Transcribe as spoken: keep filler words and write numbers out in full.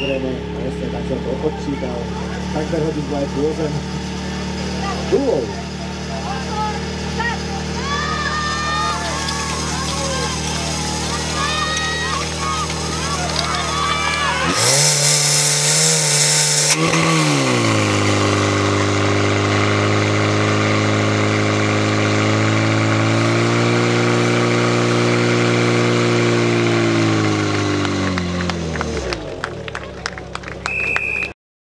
samozrejme, presne tak som to odpočítal. Takmer hodím vlajku o zem. Dúlou. Yeah.